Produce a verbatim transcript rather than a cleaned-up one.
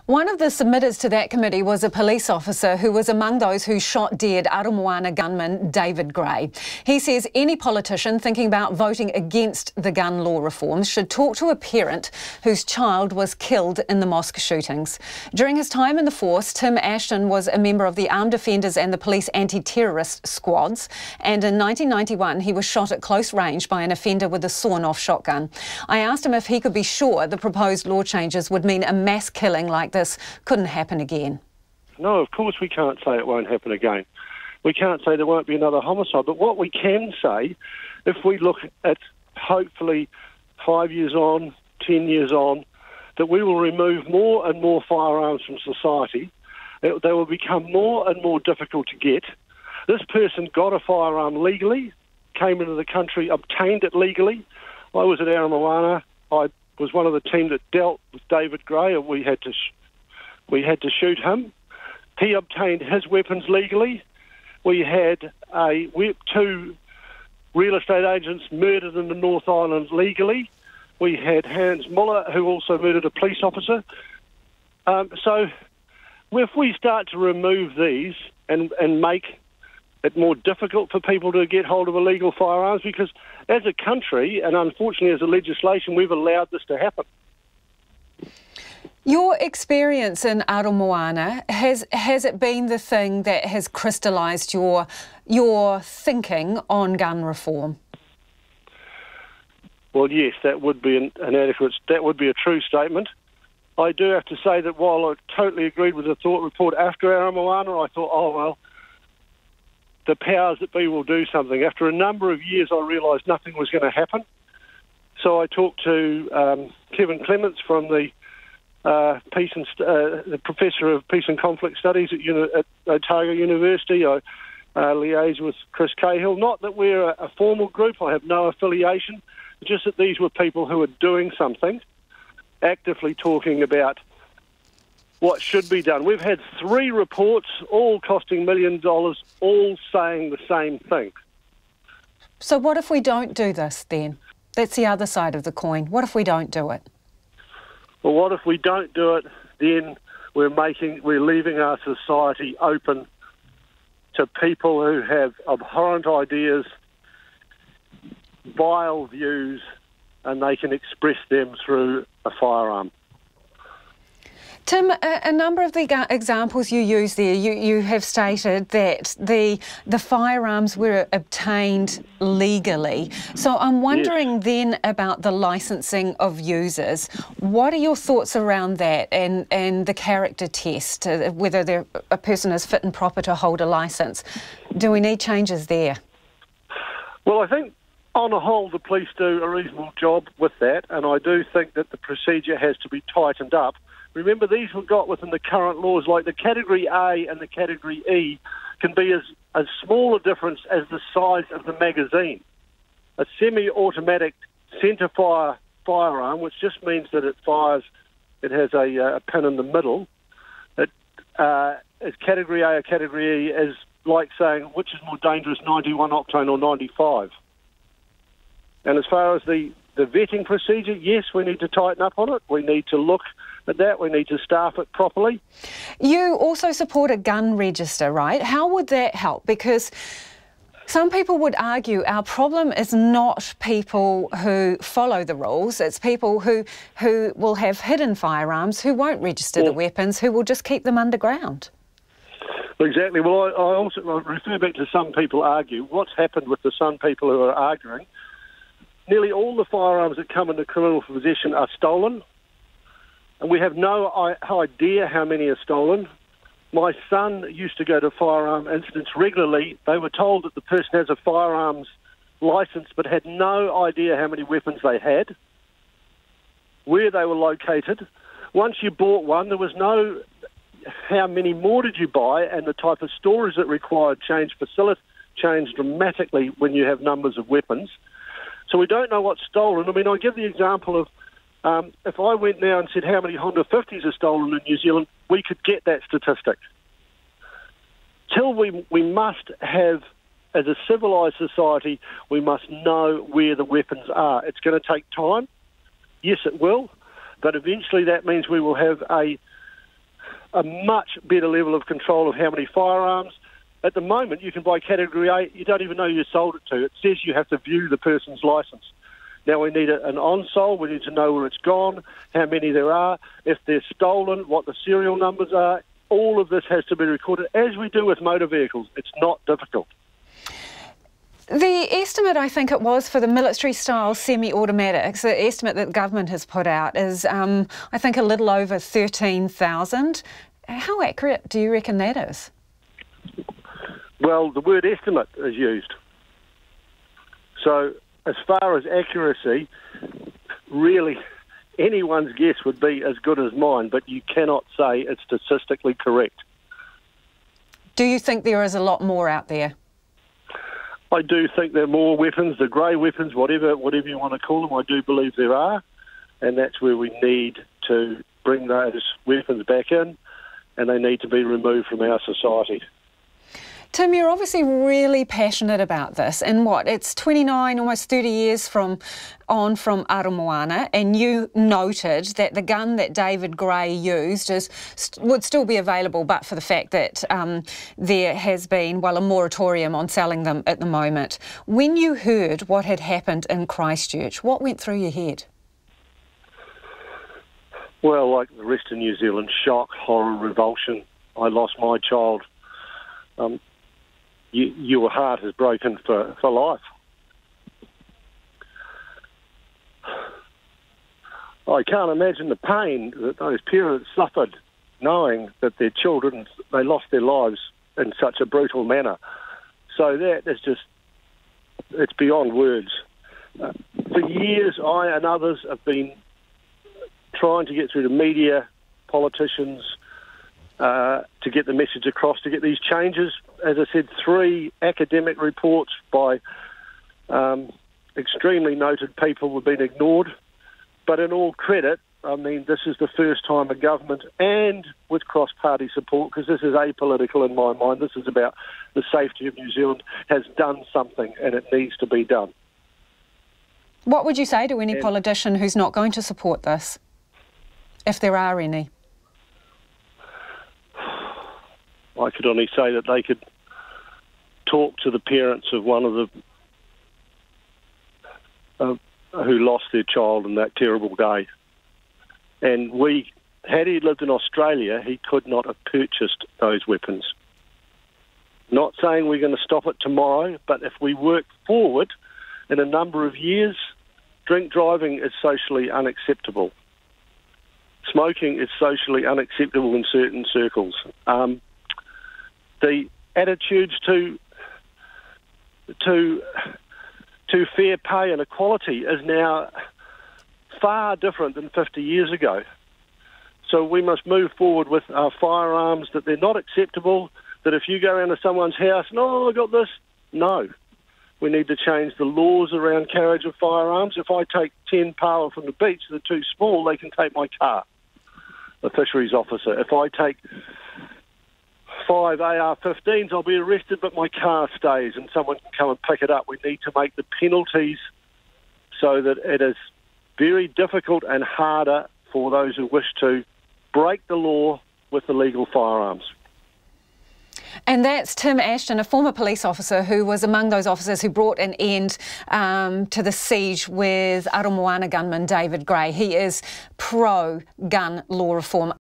One of the submitters to that committee was a police officer who was among those who shot dead Aramoana gunman David Gray. He says any politician thinking about voting against the gun law reforms should talk to a parent whose child was killed in the mosque shootings. During his time in the force, Tim Ashton was a member of the Armed Defenders and the Police Anti-Terrorist Squads, and in nineteen ninety-one he was shot at close range by an offender with a sawn-off shotgun. I asked him if he could be sure the proposed law changes would mean a mass killing like this couldn't happen again. No, of course we can't say it won't happen again. We can't say there won't be another homicide. But what we can say, if we look at hopefully five years on, ten years on, that we will remove more and more firearms from society. They will become more and more difficult to get. This person got a firearm legally, came into the country, obtained it legally. I was at Aramoana. I was one of the team that dealt with David Gray, and we had to sh we had to shoot him. He obtained his weapons legally. We had a we, two real estate agents murdered in the North Island legally. We had Hans Muller, who also murdered a police officer. Um, so if we start to remove these and, and make it more difficult for people to get hold of illegal firearms, because as a country, and unfortunately as a legislation, we've allowed this to happen. Your experience in Aramoana, has has it been the thing that has crystallised your your thinking on gun reform? Well, yes, that would be an, an adequate, that would be a true statement. I do have to say that while I totally agreed with the thought report after Aramoana, I thought, oh well, the powers that be will do something. After a number of years, I realised nothing was going to happen. So I talked to um, Kevin Clements from the uh, Peace and uh, the Professor of Peace and Conflict Studies at, Uni at Otago University. I uh, liaised with Chris Cahill. Not that we're a, a formal group. I have no affiliation. Just that these were people who were doing something, actively talking about what should be done. We've had three reports, all costing million dollars, all saying the same thing. So what if we don't do this then? That's the other side of the coin. What if we don't do it? Well, what if we don't do it? Then we're making, we're leaving our society open to people who have abhorrent ideas, vile views, and they can express them through a firearm. Tim, a, a number of the examples you use there, you, you have stated that the the firearms were obtained legally. So I'm wondering yes. then about the licensing of users. What are your thoughts around that and, and the character test, uh, whether a person is fit and proper to hold a licence? Do we need changes there? Well, I think on the whole the police do a reasonable job with that, and I do think that the procedure has to be tightened up. Remember, these were got within the current laws, like the Category A and the Category E can be as, as small a difference as the size of the magazine. A semi-automatic centre-fire firearm, which just means that it fires, it has a, a pin in the middle. It, uh, as Category A or Category E is like saying which is more dangerous, ninety-one octane or ninety-five. And as far as the, the vetting procedure, yes, we need to tighten up on it. We need to look at that. We need to staff it properly. You also support a gun register, right? How would that help? Because some people would argue our problem is not people who follow the rules. It's people who, who will have hidden firearms, who won't register yeah. the weapons, who will just keep them underground. Exactly. Well, I, I also I refer back to some people argue. What's happened with the some people who are arguing? Nearly all the firearms that come into criminal possession are stolen, and we have no idea how many are stolen. My son used to go to firearm incidents regularly. They were told that the person has a firearms licence but had no idea how many weapons they had, where they were located. Once you bought one, there was no how many more did you buy, and the type of storage that required changed facility changed dramatically when you have numbers of weapons. So we don't know what's stolen. I mean, I give the example of um, if I went now and said how many Honda fifties are stolen in New Zealand, we could get that statistic. Till we, we must have, as a civilised society, we must know where the weapons are. It's going to take time. Yes, it will. But eventually that means we will have a a much better level of control of how many firearms. At the moment, you can buy Category A, you don't even know who you sold it to. It says you have to view the person's licence. Now we need a, an on-sole, we need to know where it's gone, how many there are, if they're stolen, what the serial numbers are. All of this has to be recorded, as we do with motor vehicles. It's not difficult. The estimate, I think it was, for the military-style semi-automatics, the estimate that the government has put out is, um, I think, a little over thirteen thousand. How accurate do you reckon that is? Well, the word estimate is used. So, as far as accuracy, really, anyone's guess would be as good as mine, but you cannot say it's statistically correct. Do you think there is a lot more out there? I do think there are more weapons, the grey weapons, whatever whatever you want to call them, I do believe there are, and that's where we need to bring those weapons back in, and they need to be removed from our society. Tim, you're obviously really passionate about this, and what, it's twenty-nine, almost thirty years from on from Aramoana, and you noted that the gun that David Gray used is would still be available, but for the fact that um, there has been, well, a moratorium on selling them at the moment. When you heard what had happened in Christchurch, what went through your head? Well, like the rest of New Zealand, shock, horror, revulsion. I lost my child. Um, You, your heart is broken for, for life. I can't imagine the pain that those parents suffered knowing that their children, they lost their lives in such a brutal manner. So that is just, it's beyond words. Uh, for years, I and others have been trying to get through the media, politicians, Uh, to get the message across, to get these changes. As I said, three academic reports by um, extremely noted people have been ignored. But in all credit, I mean, this is the first time a government, and with cross-party support, because this is apolitical in my mind, this is about the safety of New Zealand, has done something, and it needs to be done. What would you say to any and, politician who's not going to support this, if there are any? I could only say that they could talk to the parents of one of the uh, who lost their child in that terrible day. And we, had he lived in Australia, he could not have purchased those weapons. Not saying we're going to stop it tomorrow, but if we work forward in a number of years, drink driving is socially unacceptable. Smoking is socially unacceptable in certain circles. Um, The attitudes to to to fair pay and equality is now far different than fifty years ago. So we must move forward with our firearms, that they're not acceptable, that if you go around to someone's house and, oh, I got this, no. We need to change the laws around carriage of firearms. If I take ten paua from the beach, they're too small, they can take my car, the fisheries officer. If I take five A R fifteens, I'll be arrested, but my car stays and someone can come and pick it up. We need to make the penalties so that it is very difficult and harder for those who wish to break the law with illegal firearms. And that's Tim Ashton, a former police officer who was among those officers who brought an end um, to the siege with Aramoana gunman David Gray. He is pro-gun law reform.